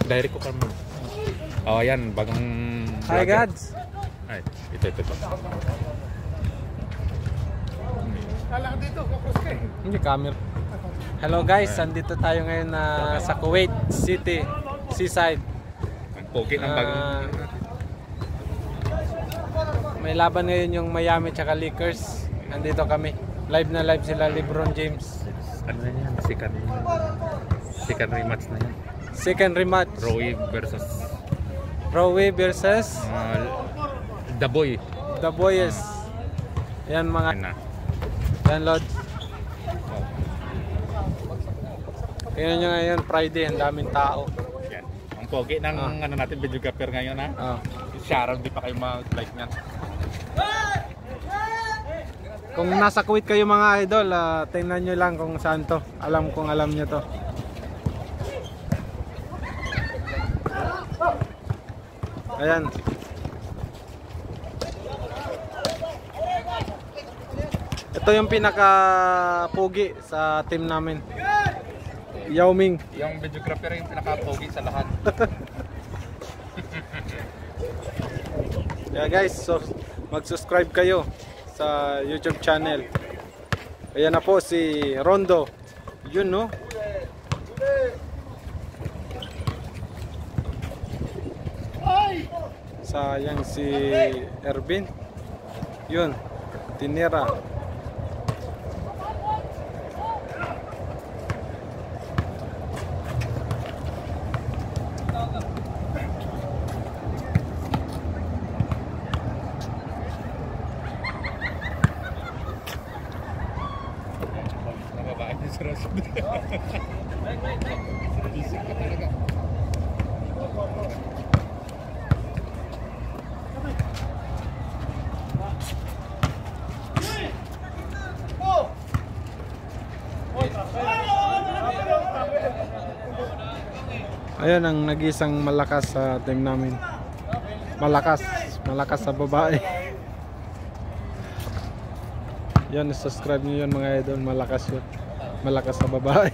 Direct ko kami. Oh, ayan, bagong Hi, Gads. Ay, ito. Hindi camera. Hello guys, andito tayo ngayon sa Kuwait City, Seaside. Ang pogi ng bagong May laban ngayon yung Miami tsaka Lakers. Andito kami. Live na live sila LeBron James. ano na yan? Second rematch na yan. Second rematch. Rowie versus The Boy. The Boys. Yan mga Yan na. yan Lord. Kaya nyo ngayon Friday, ang daming tao. Yan. Ang pogi ng ano natin, videographer ngayon ha. Shoutout, di pa kayo mag-like nyan. Kung nasa Kuwait kayo mga idol, tingnan nyo lang kung saan to. Alam nyo to. Ayan. Ito yung pinaka-pugi sa team namin. Yao Ming. Yung videographer yung pinaka-pogi sa lahat. Yeah guys, so mag-subscribe kayo sa YouTube channel. Ayan na po si Rondo. Yun no. Sayang si Ervin. Yun. Tinira. Ayan ang nag-isang malakas sa team namin. Malakas sa babae. Yan, subscribe niyo yun mga idol, malakas yun. Malakas sa babae.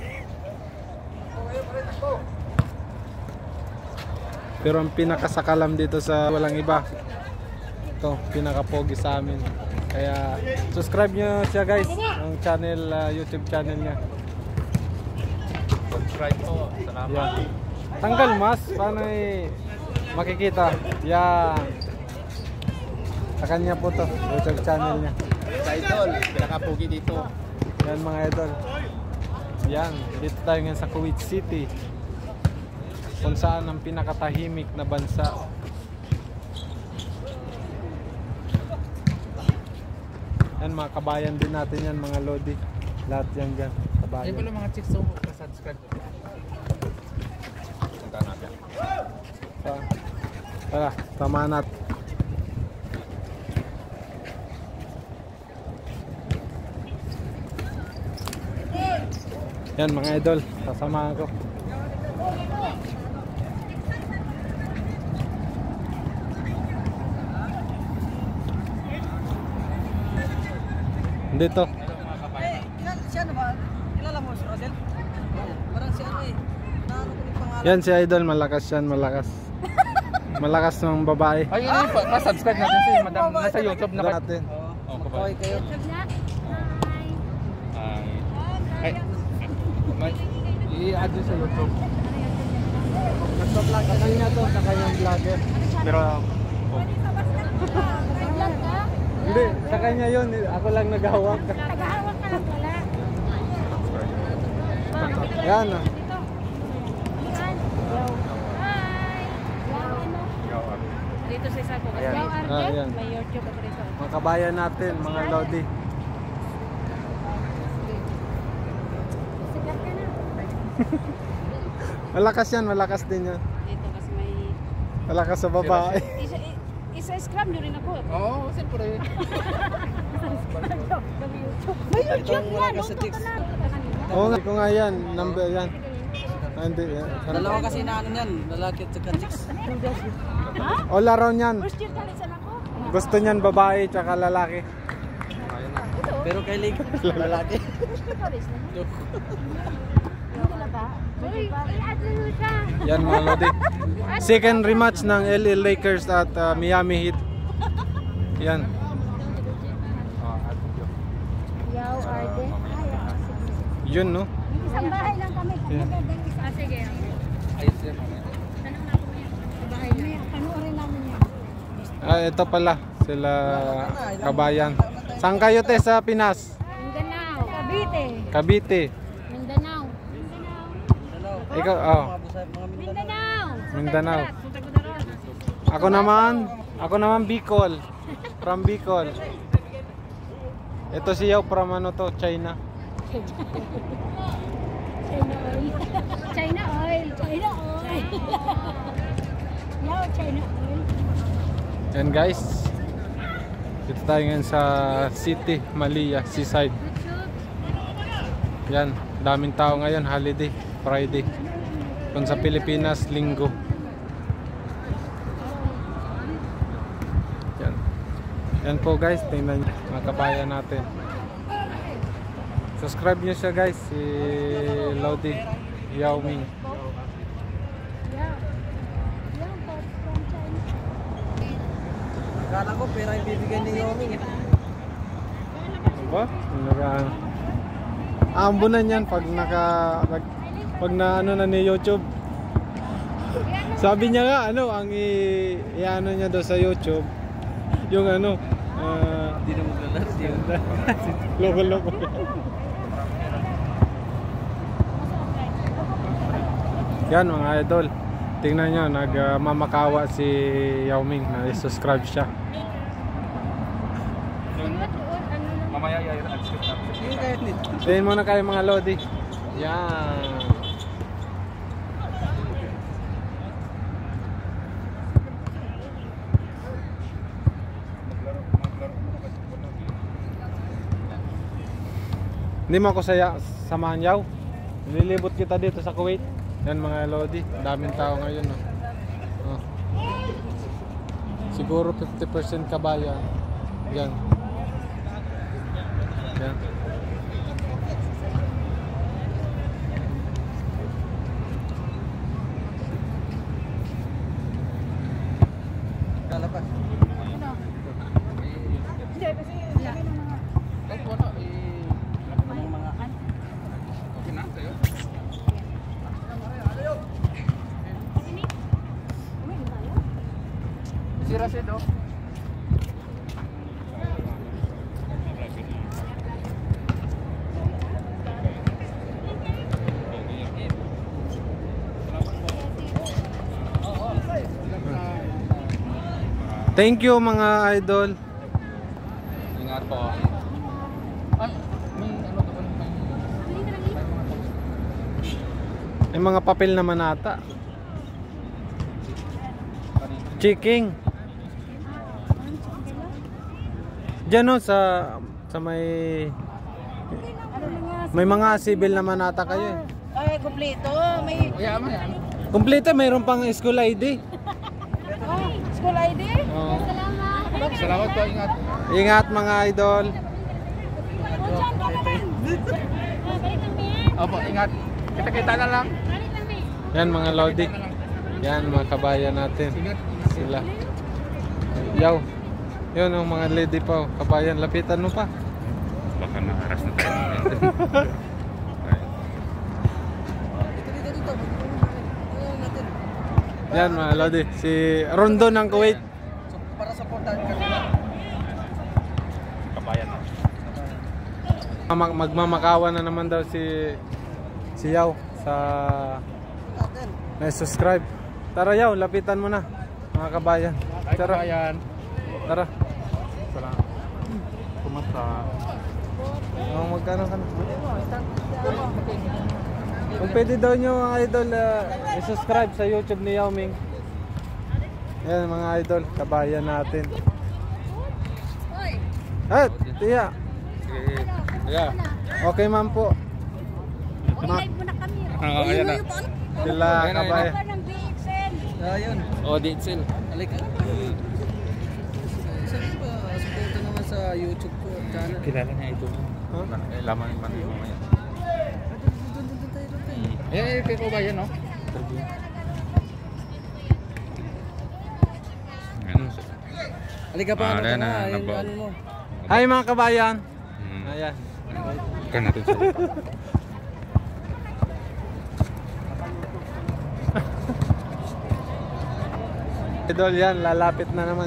Pero ang pinakasakalam dito sa walang iba. Ito, pinaka-pogi sa amin. Kaya subscribe niyo siya guys, ang channel, YouTube channel niya. Subscribe po. Salamat. Yan. Tanggal mas, paano makikita? Yan. Sa kanya po to, YouTube channel niya. Sa idol, pinaka-pogi dito. Yan mga idol. Yan, dito tayo ngayon sa Kuwait City. Kung saan ang pinakatahimik na bansa. Yan mga kabayan din natin yan, mga lodi. Lahat yan dyan, kabayan. Ay pala mga chicks, so subscribe po. Punta natin. Tara, tama natin. Yan mga idol, sasamahan ko. Dito. Siya na ba? Kilala mo si Rodel? Parang si ano eh. Naano ko yung pangalan. Yan si idol, malakas yan, malakas. Malakas ng babae. Ay, yun pa-subscribe natin si Madam. Nasa YouTube na Natin. Okay kayo. I-add yun sa YouTube. Nagpa-vlog sa kanya to, sa kanyang vlogger. Pero Hindi, sa kanya yun. Ako lang naghahawak. Tagahawak ka lang pala. Yan. Hi. Dito sa isa ko. Yan. May YouTube ako dito. Mga kabayan natin, mga lodi. Sigat ka na. Malakas yan, malakas din yan. Dito kasi may... Malakas sa babae. Isa-scrub nyo rin ako. oo, siyempre. May YouTube nga. Kasi Luto ka na. Oo nga, ko nga yan. Number yan. Hindi yan. Dalawa kasi na ano yan. Lalaki at saka chicks. Ha? O laro niyan. First year kalisan ako. Gusto niyan babae tsaka lalaki. Pero kay Lig, lalaki. First year kalis na. Hindi na ba? Uy, i-add mo siya. Yan mga lodi. Second rematch ng LA Lakers at Miami Heat. Yan. Yaw, Arden. Yun no. Isang bahay lang kami. Sige. Ayos yan. Bahay lang. Panoorin namin yan. Ito pala sila kabayan. Saan kayo te sa Pinas? Mindanao. Cavite. Cavite. Mindanao. Ikaw Mindanao. Mindanao. Ako naman Bicol. From Bicol. Ito siya from ano to, China. China oil. China oil. Yaw, China oil. Yan guys. Dito tayo ngayon sa City, Malia, Seaside. Yan, daming tao ngayon, holiday, Friday. Kung sa Pilipinas, Linggo. Yan. Yan po guys, tingnan nyo, mga kabayan natin. Subscribe nyo siya guys, si Lodi Yao Ming. Akala ko pera yung bibigyan ni Yoming. Ba? Ambunan yan pag pag na ano na ni YouTube. Sabi niya nga ano ang i-ano niya daw sa YouTube. Yung ano Hindi na maglalaro. loko-loko. Yan mga idol. Tingnan nyo, nagmamakawa si Yao Ming na i-subscribe siya. Mamaya i-accept na. Yung kahit nito. Tingin muna kayo mga Lodi. Yan. Hindi mo ako samahan Yaw. Nililibot kita dito sa Kuwait. Yan mga Lodi, daming tao ngayon no? Oh. Siguro 50% kabayan. Yan. Yan. Kalapas. Si Rasedo. Thank you mga idol. Ingat po. May ano doon? May mga papel naman ata. Checking. Diyan no, sa may mga civil naman ata kayo eh. Ay, kumpleto. May Kumpleto, mayroon pang school ID. school ID. Oh. Salamat po, ingat. Ingat mga idol. Opo, ingat. Kita-kita na lang. Yan mga Lodi. Yan mga kabayan natin. Sila. Yaw. Yun ang mga lady pa. Kabayan, lapitan mo pa. Baka nakaras na tayo. Dito. Ayan natin. Yan mga Lodi. Si Rondo ng Kuwait. So, para supportan ka nila. Kabayan na. Magmamakawan na naman daw si Yaw sa Natin. subscribe. Tara Yaw, lapitan mo na mga kabayan. Ay, Tara. kabayan. Tara. Salamat. Kumusta? Magkano ka na? Kung pwede daw nyo mga idol i-subscribe sa YouTube ni Yao Ming. Yan mga idol, kabayan natin. At, tiya. Sige. Yeah. Okay ma'am po. Live mo na kami. Ayan na. Sila kabayan. Ito ng BXN. Ayun. Oh, Ditzel. Halika. Sabi ba, supporto naman sa YouTube ko channel. Kilala niya ito. Huh? Laman man yung mga yan. Doon tayo. Kay ko ba yan, no? Halika pa, Ayan na, ano mo. Hi mga kabayan. Ayan. Ikaw natin siya. Idol yan, lalapit na naman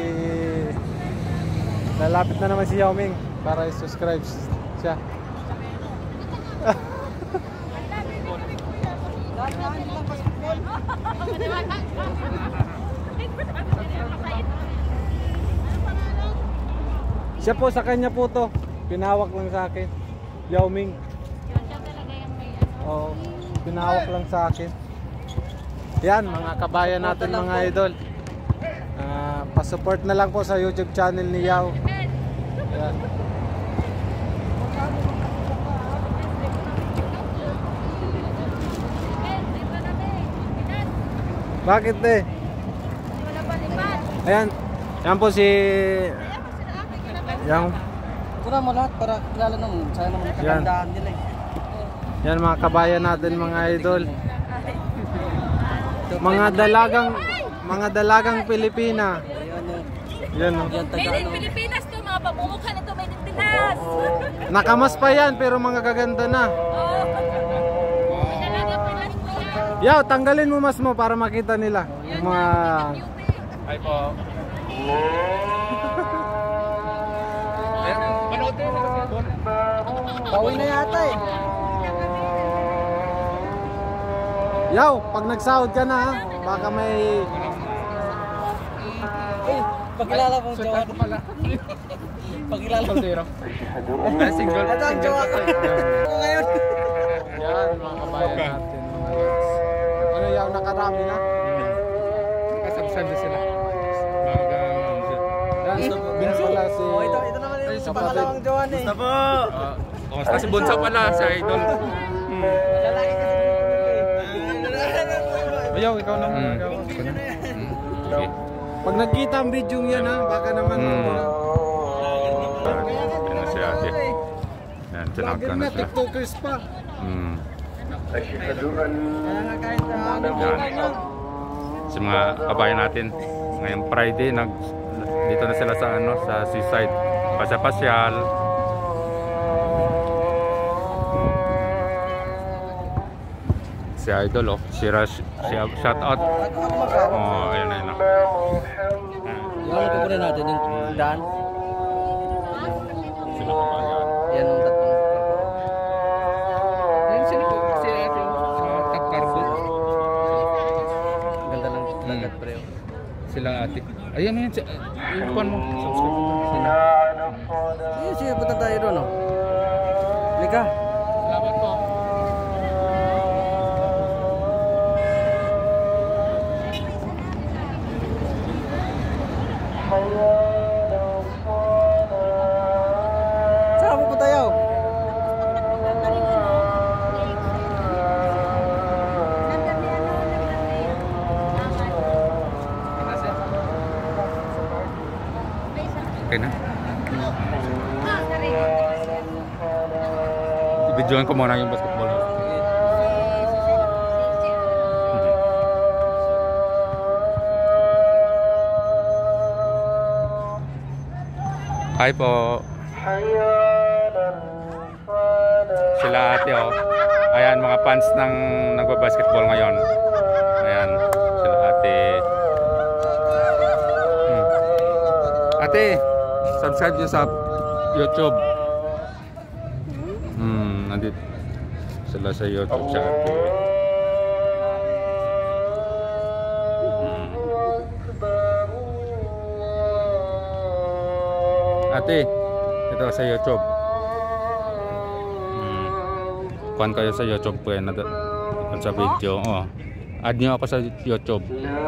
si Yao Ming para i-subscribe siya. Siya po, sa kanya po to. Pinawak lang sa akin. Yao Ming. Oo, pinawak lang sa akin. Yan, mga kabayan natin, mga idol. Pa-support na lang po sa YouTube channel ni Yao. Yan. Bakit eh? Ayan, yan po si Yang. Kuna mo lahat para kilala naman. Sana naman kagandahan nila eh. Yan mga kabayan natin, mga idol. Mga dalagang Pilipina. Yan o. Made in Pilipinas to, mga pamumukha nito made in Pinas. Nakamas pa yan pero mga gaganda na. Yaw, tanggalin mo mas mo para makita nila. Yung mga... Hi po. Panood din na kasi doon. Bawi na yata eh. Yaw, pag nagsahod ka na ha, baka may... Pagkilala mong jowa. Pagkilala mong Soltero. Single. Ito ang jowa ko. Ngayon. Yan, mga kabayan natin. Mga lods. Ano yaw, nakarami na? Kasabsan na sila. Yan, yan pala si... Ito naman yung pangalawang jowa na eh. Gusto po. Kumusta si Bunso pala, si Idol? Lalaki kasi. Yaw, ikaw naman. Okay. Pag nagkita ang video yan ha, baka naman... Yan si ate. Yan, tinawag ka na na, siya. tiktokers pa. Kaya nga kahit Yan. Sa mga kabayan natin, ngayong Friday, dito na sila sa sa seaside. Pasya-pasyal. Si Idol, shout out. Oh, ayun na yun. yung ano kukunin natin, yung daan. Sila kabayan. Yan yung tatlong. Yan sila po, si ate, tag-cargo. Ganda lang lagat pre. Sila ate. Ayun na yun, yung pan mo, subscribe mo. Sila. Sige, punta tayo doon oh. Lika. Salamat po. Saan mo punta yaw? Okay na. I-videoan ko muna yung basketball. Hi po. Sila ate oh. Ayan mga fans ng nagba-basketball ngayon. Ayan sila ate. Ate, subscribe niyo sa YouTube. Nandito sila sa YouTube sa ate. Ate, ito sa YouTube. Kuhan kayo sa YouTube po yan sa video. Oh. Add nyo ako sa YouTube.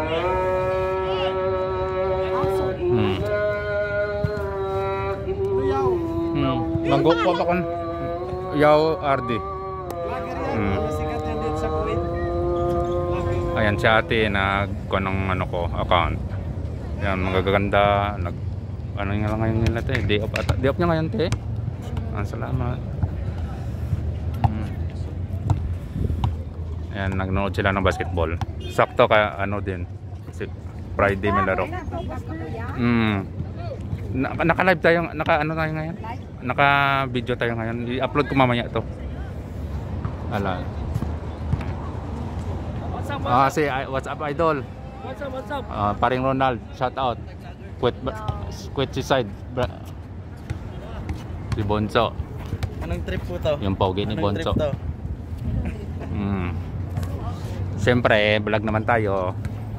Manggo po ako. Yaw RD. Sikat yan dito sa Kuwait. Ayan si ate nagkuha ng ano ko, account. Yan, magaganda. Ano nga lang ngayon nila te? Day off niya ngayon te? Salamat. Ayan, nagnood sila ng basketball. Sakto ka ano din. Si Friday may laro. Naka-live tayo, naka-ano tayo ngayon? Naka-video tayo ngayon. I-upload ko mamaya to. Ala. What's up idol? What's up? Paring Ronald, shout out. Quit side. Si Bonso. Anong trip po to? Yung pogi ni Anong Bonso. trip to? Siyempre, vlog naman tayo.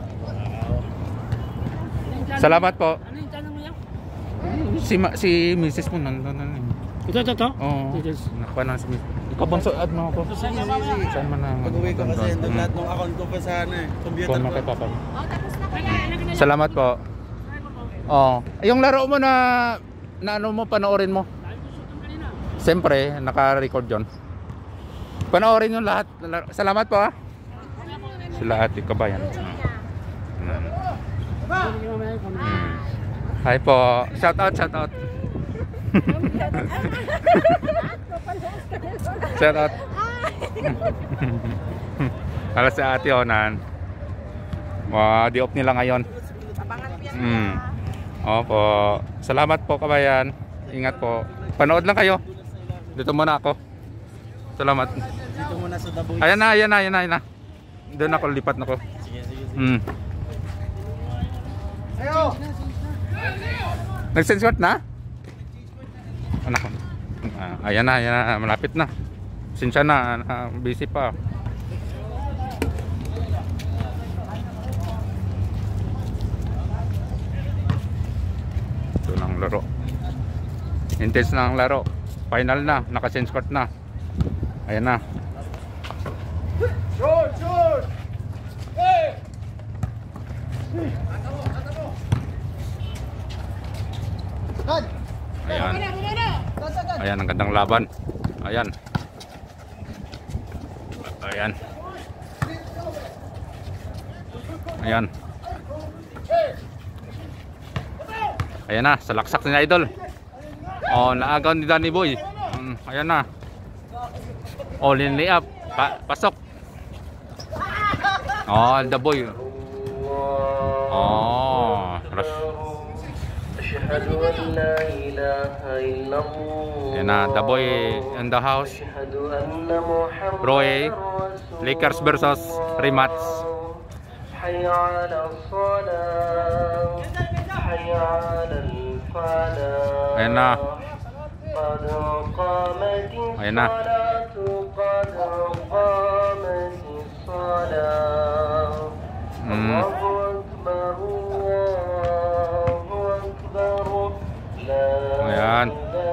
Salamat po. Ano yung channel mo yan? Si Mrs. mo nandun. Ito? Oo. Nakuha na si Mrs. Ikaw Bonso, add mo ako. Sige. Saan mo na? Pag-uwi ko kasi doon lahat ng account ko pa sa computer Phone mo ko. kay Papa. Salamat po. Yung laro mo na ano mo, panoorin mo. Siyempre, naka-record yun. Panoorin yung lahat. Salamat po ha. Sila Ate Kabayan. Hi po. Shout out. Shout out. Alas sa Ate Onan. Di-off nila ngayon. Opo. Salamat po Kabayan. Ingat po. Panood lang kayo. Dito muna ako. Salamat. Dito muna sa Daboy. Ayan na. Doon ako, lipat na ko. Sige. Nag-sensort na? Anak ko. Ayan na, malapit na. Sinsya na, busy pa. Ito lang laro. Intense na ang laro. Final na, naka-sensort na. Ayan na. George! Hey! Ayan ang gandang laban. Ayan. Ayan na, salaksak ni Idol. Naagaw ni Danny Boy. Ayan na. All in layup. Pasok. The boy. Rush. Ayan na, the boy in the house. Roy. Lakers versus Rematch. Ayan na. Ayan.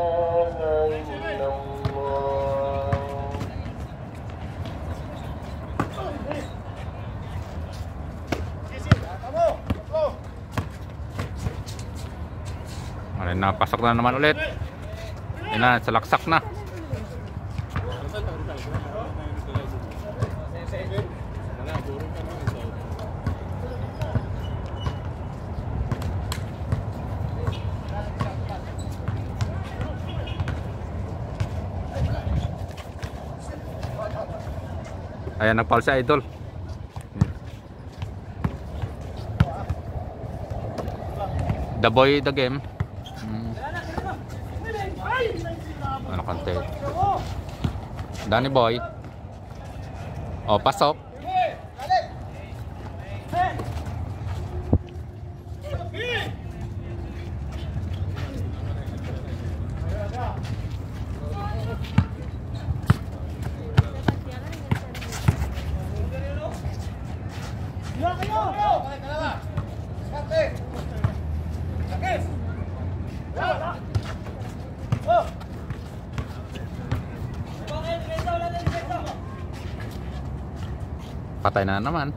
Ayan na, pasok na naman ulit. Ayan na, salaksak na. Ayan, nag-foul si Idol. The boy, the game. Ano kante? Danny Boy. Pasok. Patay na naman.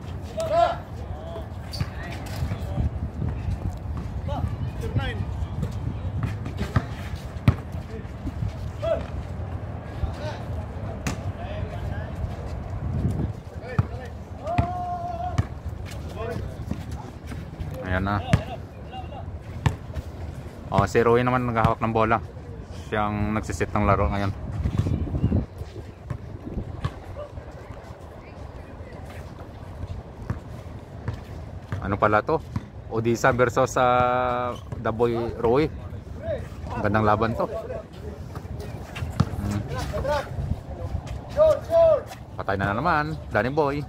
Ayan na. Si Roy naman naghahawak ng bola. Siyang nagsisit ng laro ngayon. Ano pala to? Odisa versus Daboy Roy. Ang gandang laban to. Patay na naman, Danny Boy.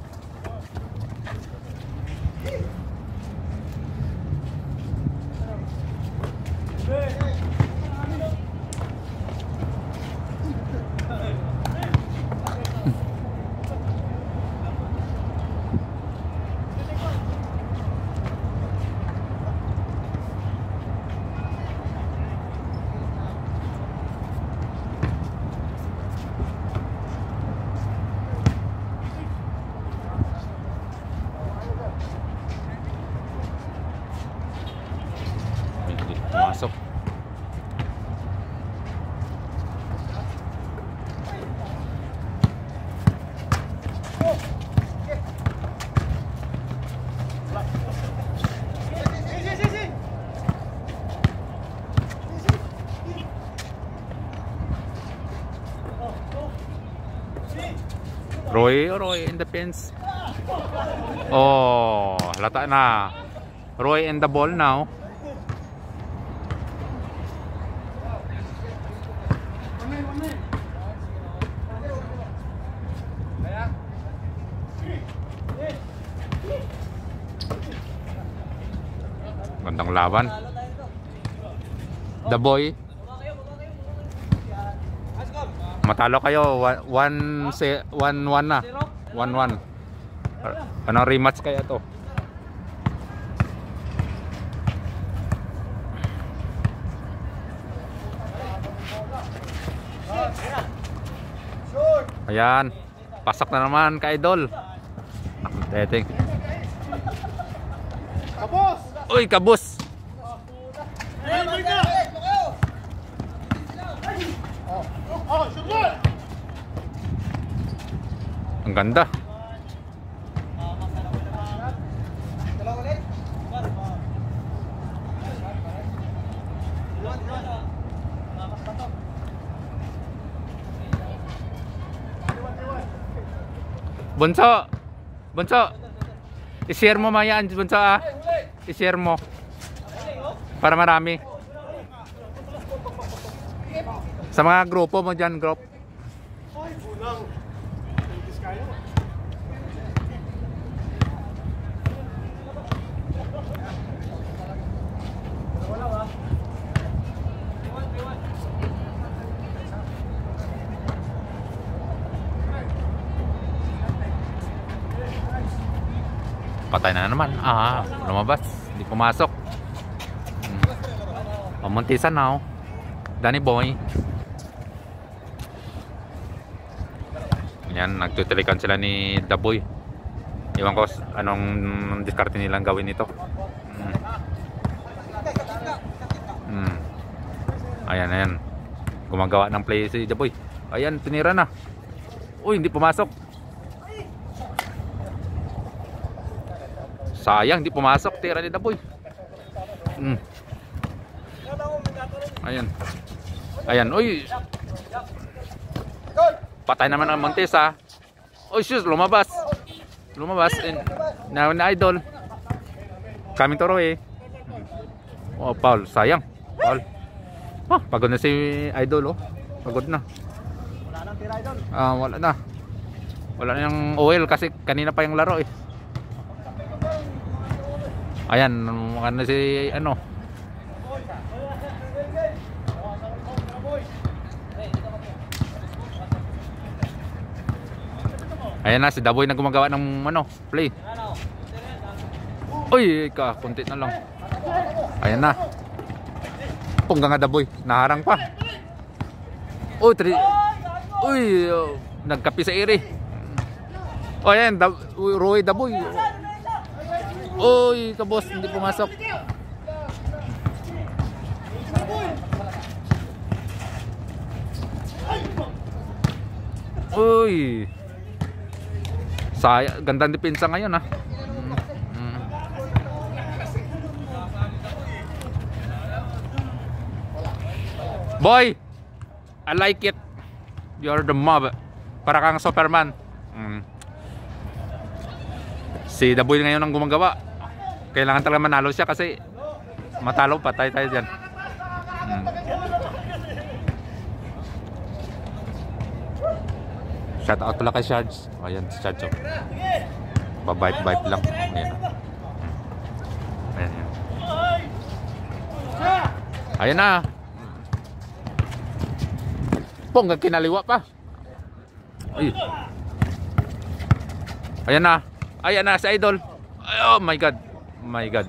Masuk. Roy in the pins. Oh, halata na. Roy in the ball now. Gandang laban. The Boy. Matalo kayo 1-1 na. 1-1. Anong rematch kaya to? Ayan. Pasok na naman ka idol. Teting. Kabos. Uy, kabos. Ang ganda. Bunso. Bunso. I-share mo mayaan, Bunso ah. I-share mo. Para marami. Sa mga grupo mo dyan, group. Patay na naman. Lumabas. Hindi pumasok. Pamuntisan na. Danny Boy. Yan, nagtutilikan sila ni Daboy. Iwan ko anong diskarte nilang gawin nito. Ayan, ayan. Gumagawa ng play si Daboy. Ayan, tinira na. Uy, hindi pumasok. Sayang, hindi pumasok. Tira ni Daboy. Ayan. Ayan, uy. Patay naman ang Montes ha. Uy, shoes, lumabas. Lumabas. Na idol. Coming to Roy. Oh, Paul, sayang. Paul. Pagod na si idol oh. Pagod na. Wala nang tira idol. Wala na. Wala na yung oil kasi kanina pa yung laro eh. Ayan, ano si ano. Ayan na si Daboy na gumagawa ng ano, play. Uy, kunti na lang. Ayan na. Pungga nga Daboy, naharang pa. Uy, nagkapi sa iri. Oh, ayan, Roy Daboy. Uy, kabos, hindi pumasok. Uy. Saya, gandang depensa ngayon ha. Boy, I like it. You're the mob. Para kang Superman. Si Daboy ngayon ang gumagawa. Kailangan talaga manalo siya kasi matalo patay tayo dyan. Shout out pala kay Shards. Ayan si Shards. Babayt-bayt lang. Ayan. Ayan yan. Ayan na. Pong, kinaliwa pa. Ay. Ayan na. Ayan na si Idol. Ay, oh my God. My God.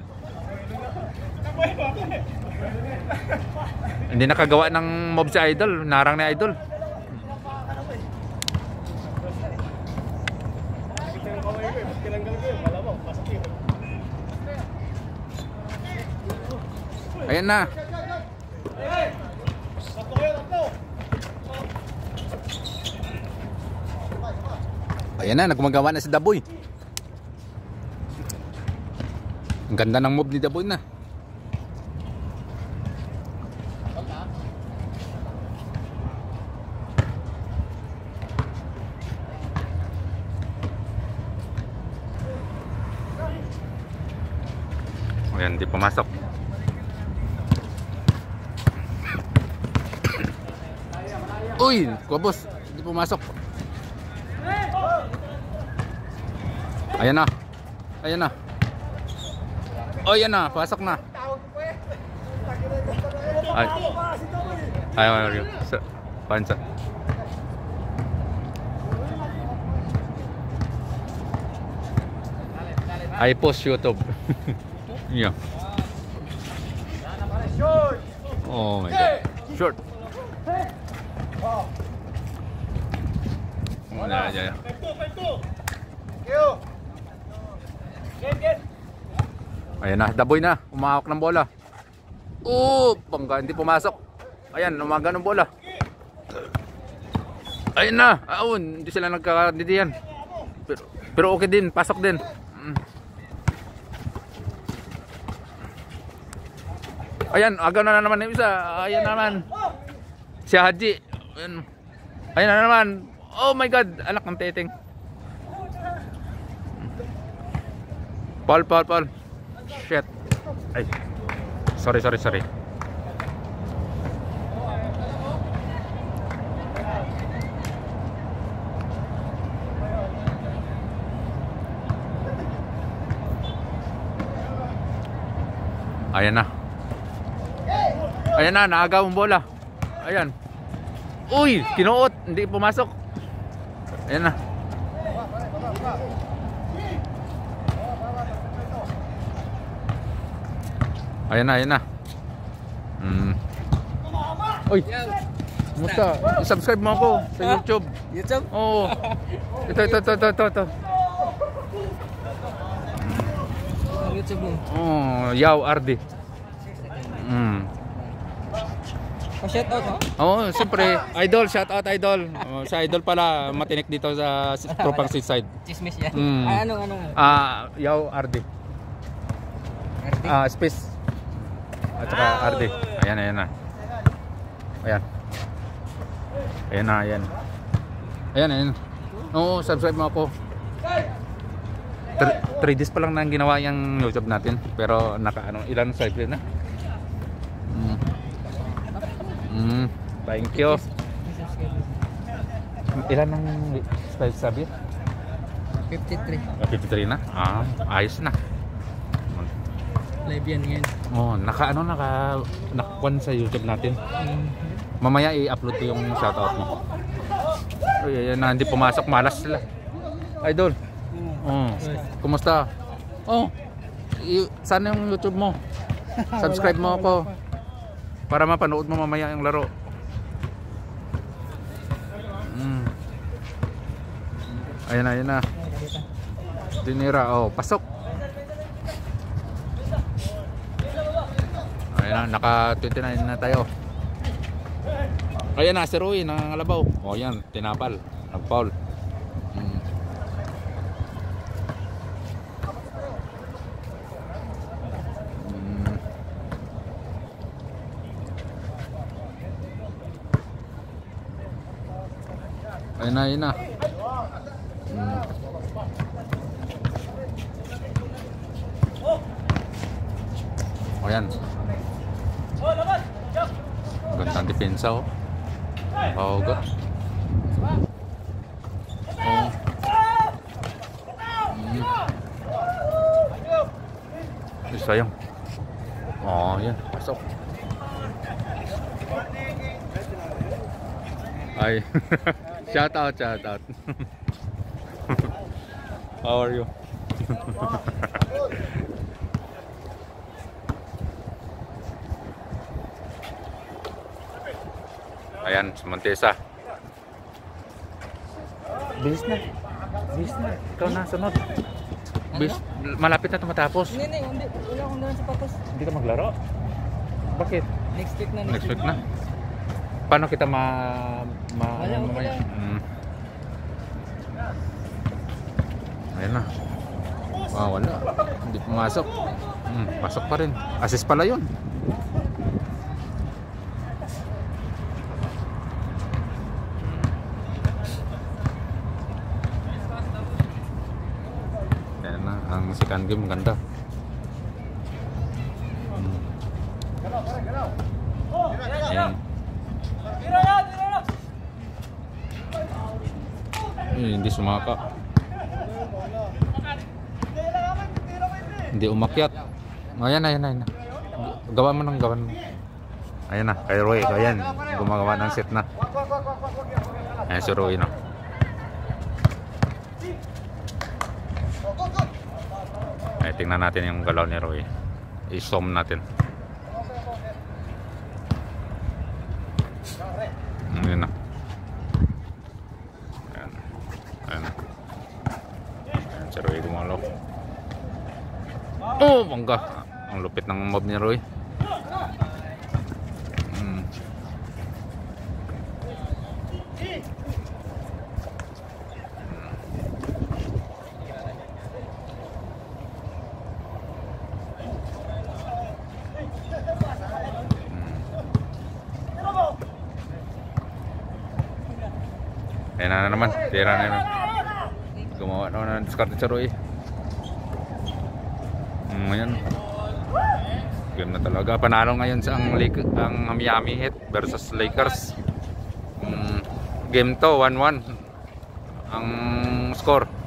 Hindi nakagawa ng mob si Idol. Narang ni Idol. Ayan na. Ayan na, nagmagawa na si Daboy. Ang ganda ng move ni Daboy na. Ayan, di pumasok. Uy, kubos, di pumasok. Ayan na. Ayan na. Oh, ayan na, pasok na. Ay. Ay, pansa. I post YouTube. Yeah. Oh my God. Short. Yeah. Ayan na, Daboy na. Umahawak ng bola. Oh, bangga, hindi pumasok. Ayan, umaga ng bola. Ayan na. Hindi sila nagkakadidiyan. Pero okay din, pasok din. Ayan, agaw na naman yung isa. Ayan naman. Si Haji. Ayan na naman. Oh my God, anak ng teteng. Paul. Shit. Ay. Sorry. Ayan na. Ayan na, naagaw ang bola. Ayan. Uy, kinuot, hindi pumasok. Ayan na. Ayan na. Uy. Musta? I-subscribe mo ako sa YouTube. YouTube? Oo. Ito. YouTube mo. Oh, Yaw Ardi. Pa-shout out mo? Oo, siyempre. Idol, shout out Idol. Sa Idol pala, matinik dito sa Tropang Seaside. Chismis yan. Ay, Ano? Yaw Ardi. Arti? Space. At saka Ardi. Ayan na. Ayan. Oo, subscribe mo ako. 3 days pa lang na ginawa yung YouTube natin. Pero ilan subscribe na? Thank you. Ilan ang subscribe? 53. 53 na? Ayos na. Live yan ngayon. Nakakuan sa YouTube natin. Mamaya i-upload ko yung shoutout mo. Uy, ayan na, hindi pumasok, malas sila. Idol. Kumusta? Sana yung YouTube mo. Subscribe mo ako. Para mapanood mo mamaya yung laro. Ayan na. Dinira, pasok. Ayan na, naka 29 na tayo. Ayan na, si Rui ng Alabaw. Ayan, tinapal. Nag-foul. Ayan na. O yan. Gandang depensa oh. Paugot. Oh. Sayang. Oh, yan. Pasok. Ay. Shout out. How are you? Ayan, Montesa. Bilis na. Ikaw na, sunod. Malapit na ito matapos. Hindi, wala akong dalang sapatos. Hindi ka maglaro? Bakit? Next week na. Next week na. Paano kita Wala, wala. Ayan na. Wala. Hindi pumasok. Pasok pa rin. Assist pala yun. Ayan na. Ang second game maganda. Ayan. Hindi sumaka. Hindi umakyat. Ayan. Gawan mo. Ayan na, kay Roy. Ayan, gumagawa ng set na. Ayan si Roy no. Ay, tingnan natin yung galaw ni Roy. I-zoom natin. Ayan na. Ayan. Si Roy gumalaw. Oh, bangga. Ang lupit ng mob ni Roy. Ayan na naman. Tira na naman. Gumawa na ng discard si Roy. Ngayon game na talaga. Panalo ngayon sa ang Miami Heat versus Lakers. Game to 1-1 ang score.